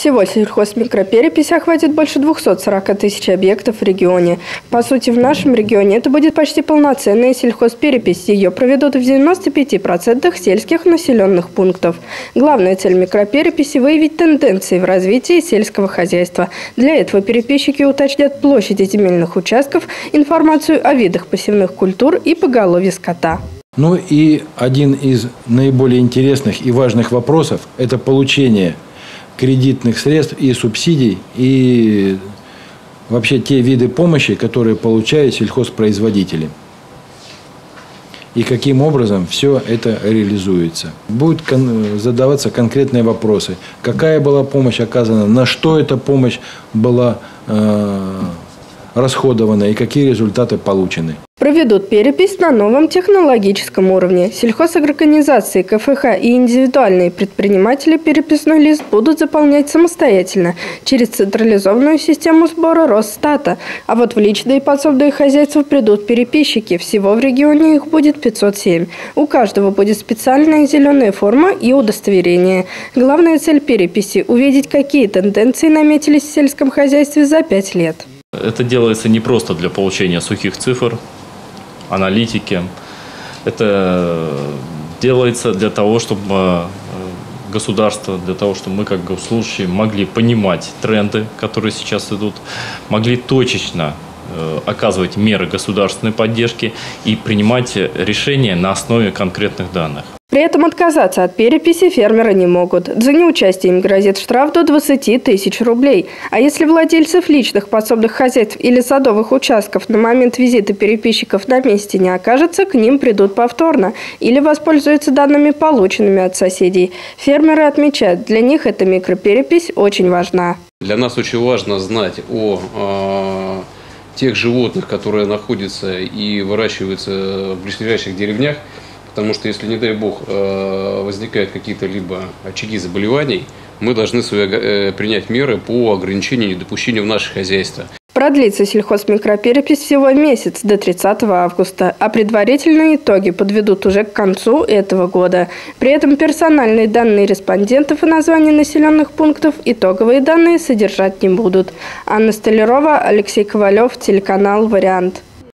Всего сельхозмикроперепись охватит больше 240 тысяч объектов в регионе. По сути, в нашем регионе это будет почти полноценная сельхозперепись. Ее проведут в 95% сельских населенных пунктов. Главная цель микропереписи – выявить тенденции в развитии сельского хозяйства. Для этого переписчики уточнят площади земельных участков, информацию о видах посевных культур и поголовье скота. Ну и один из наиболее интересных и важных вопросов – это получение кредитных средств и субсидий, и вообще те виды помощи, которые получают сельхозпроизводители. И каким образом все это реализуется. Будут задаваться конкретные вопросы. Какая была помощь оказана, на что эта помощь была расходована и какие результаты получены. Проведут перепись на новом технологическом уровне. Сельхозорганизации, КФХ и индивидуальные предприниматели переписной лист будут заполнять самостоятельно через централизованную систему сбора Росстата. А вот в личные и подсобные хозяйства придут переписчики. Всего в регионе их будет 507. У каждого будет специальная зеленая форма и удостоверение. Главная цель переписи – увидеть, какие тенденции наметились в сельском хозяйстве за 5 лет. Это делается не просто для получения сухих цифр, аналитики. Это делается для того, чтобы государство, для того, чтобы мы как госслужащие могли понимать тренды, которые сейчас идут, могли точечно оказывать меры государственной поддержки и принимать решения на основе конкретных данных. При этом отказаться от переписи фермеры не могут. За неучастие им грозит штраф до 20 тысяч рублей. А если владельцев личных подсобных хозяйств или садовых участков на момент визита переписчиков на месте не окажется, к ним придут повторно или воспользуются данными, полученными от соседей. Фермеры отмечают, для них эта микроперепись очень важна. Для нас очень важно знать о тех животных, которые находятся и выращиваются в близлежащих деревнях. Потому что, если, не дай бог, возникают какие-то либо очаги заболеваний, мы должны принять меры по ограничению и недопущению в наше хозяйство. Продлится сельхозмикроперепись всего месяц, до 30 августа, а предварительные итоги подведут уже к концу этого года. При этом персональные данные респондентов и названия населенных пунктов итоговые данные содержать не будут. Анна Столярова, Алексей Ковалев, телеканал «Вариант».